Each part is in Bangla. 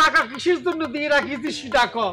টাকা কিসের জন্য দিয়ে রাখিয়েছিস সেটা ক।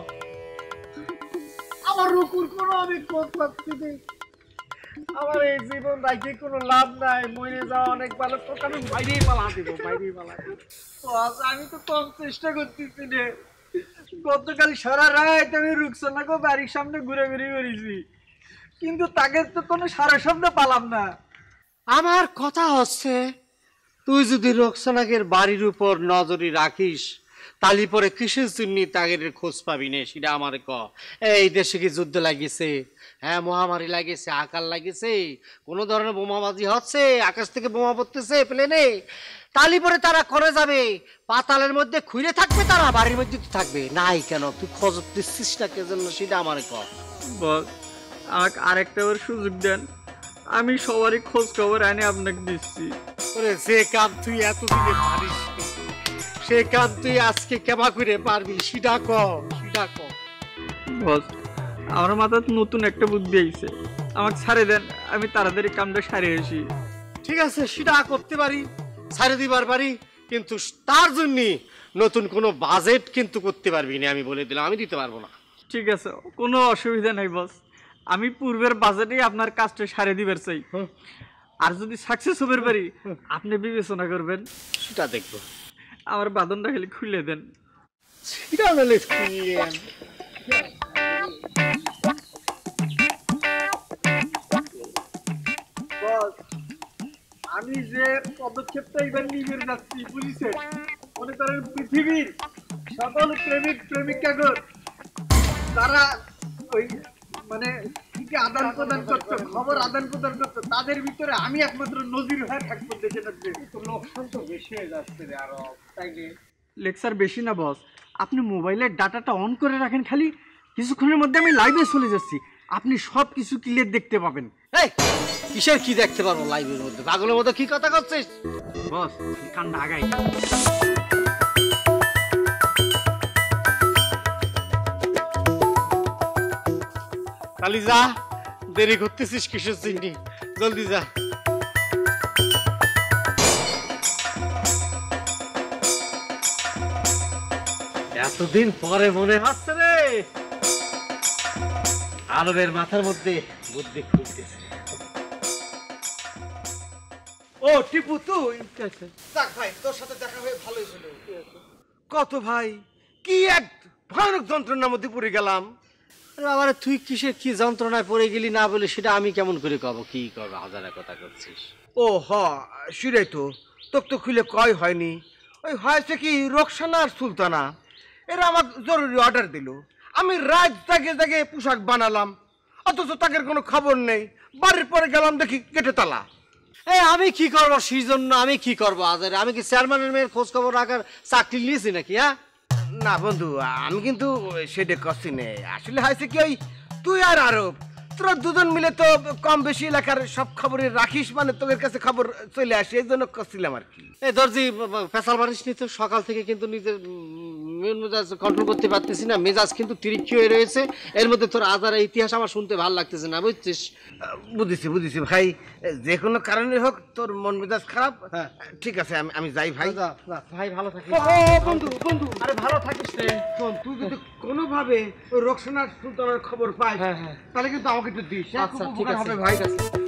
আমার রুকুর কোনো আমি খোঁজ পাচ্ছি না। আমার এই জীবন রাখে কোনো লাভ নাই, মরে যাওয়া অনেক ভালো। তোকে আমি বাইরেই পালা দেবো, বাইরেই পালা দেবো। আমি তো কম চেষ্টা করতেছি রে। গতকাল সারা রাত আমি রুকসানাকে বাড়ির সামনে ঘুরে ঘুরে করেছি, কিন্তু তাকে তো কোনো সারা শব্দ পালাম না। আমার কথা হচ্ছে, তুই যদি রুকসানাকের বাড়ির উপর নজরই রাখিস, তালি পরে কিসের জন্য তাদের খোঁজ পাবি না সেটা আমার ক। এই দেশে কি যুদ্ধ লাগিয়েছে? হ্যাঁ, মহামারী লাগিয়েছে, আকাল লাগিয়েছে, কোনো ধরনের বোমাবাজি হচ্ছে, আকাশ থেকে বোমা পড়তেছে প্লেনে, তালি পরে তারা করে যাবে পাতালের মধ্যে খুঁড়ে থাকবে, তারা বাড়ির মধ্যে থাকবে নাই কেন? তুই খোঁজ দিচ্ছিস না কে জন্য সেটা আমার ক। বস, আমাকে আরেকটা বার সুযোগ দেন, আমি সবারই খোঁজ খবর আনি আপনাকে দিচ্ছি। যে কাম তুই এতদিনে পারিস, সে কাম তুই আজকে কেমা করে পারবি সেটা ক, সেটা ক। বস, আমার মাথায় নতুন একটা বুদ্ধি আইছে, আমাকে ছাড়ে দেন, আমি তাড়াতাড়ি কামটা সারিয়ে আসি। ঠিক আছে, সেটা করতে পারি, ছাড়ে দিবার পারি, কিন্তু তার জন্য নতুন কোনো বাজেট কিন্তু করতে পারবি না, আমি বলে দিলাম, আমি দিতে পারবো না। ঠিক আছে, কোনো অসুবিধা নেই বস, আমি পূর্বের বাজেটেই আপনার কাজটা সারিয়ে দিবার চাই। আর যদি সাকসেস হবার পারি আপনি বিবেচনা করবেন, সেটা দেখবো। আমার বাদনটা খালি খুলে দেন। সেটা হলে আমি যে পদক্ষেপটা এবার নিয়ে যাচ্ছি বুঝেছেন, মনে করেন পৃথিবীর সকল প্রেমিক প্রেমিকাগণ তারা ওই মানে আদান প্রদান করতো, খবর আদান প্রদান করতো, তাদের ভিতরে আমি একমাত্র নজির হয়ে থাকবো। দেখে থাকবে লোকসান তো বেশি হয়ে যাচ্ছে রে আরো, তাই নে। লেকচার বেশি না বস, আপনি মোবাইলের ডাটাটা অন করে রাখেন, খালি কিছুক্ষণের মধ্যে আমি লাইভে চলে যাচ্ছি, আপনি সব কিছু ক্লিয়ার দেখতে পাবেন। এই কিসের কি দেখতে পারবো লাইভের মধ্যে? পাগলের মতো কি কথা করছিস বস? কান্না আগাই। কালি যা, দেরি করতেছিস কিসের জন্য? জলদি যা। এতদিন পরে মনে হচ্ছে রে আরবের মাথার মধ্যে বুদ্ধি খুলতেছে। ও টিপু, তুই? যাক ভাই, তোর সাথে দেখা হয়ে ভালোই হলো। কত ভাই, কি এক ভয়ানক যন্ত্রণার মধ্যে পড়ে গেলাম। আবার তুই কিসের কি যন্ত্রণায় পড়ে গেলি না বলে সেটা আমি কেমন করে কব? কি করবো, হাজারা কথা করছিস। ও হ, সেটাই তো, তোকে তো খুলে কয় হয়নি। ওই হয়েছে কি, রোকসানা আর সুলতানা এরা আমার জরুরি অর্ডার দিল, আমি রাত জাগে জাগে পোশাক বানালাম, অথচ তাদের কোনো খবর নেই। বাড়ির পরে গেলাম, দেখি কেটে তালা। এই আমি কি করবো সেই জন্য? আমি কি করবো আজারে? আমি কি চেয়ারম্যানের মেয়ের খোঁজ খবর রাখার চাকরি নিয়েছি নাকি? হ্যাঁ না বন্ধু, আমি কিন্তু সেটা করছি না। আসলে হয়েছে কি, ওই তুই আর আরব তোরা দুজন মিলে তো কম বেশি এলাকার সব খবরে রাখিস, মানে তোদের কাছে খবর চলে আসে, এই জন্য করছিলাম আর কি। এই দর্জি ফেসাল মারিস নি তো, সকাল থেকে কিন্তু নিজের মেজাজ কন্ট্রোল করতে পারতেছি না, মেজাজ কিন্তু তিরিক্ষি হয়ে রয়েছে। এর মধ্যে তোর আজারা ইতিহাস আমার শুনতে ভালো লাগতেছে না, বুঝছিস? বুঝেছি বুঝেছি ভাই, যে কোনো কারণে হোক তোর মন মেজাজ খারাপ। ঠিক আছে, আমি যাই ভাই। ভাই ভালো থাকিস। বন্ধু বন্ধু, আরে ভালো থাকিস রে। শোন, তুই যদি কোনোভাবে ওই রোকসানা সুলতানের খবর পাই তাহলে কিন্তু আমাকে একটু দিস। আচ্ছা ঠিক আছে ভাই।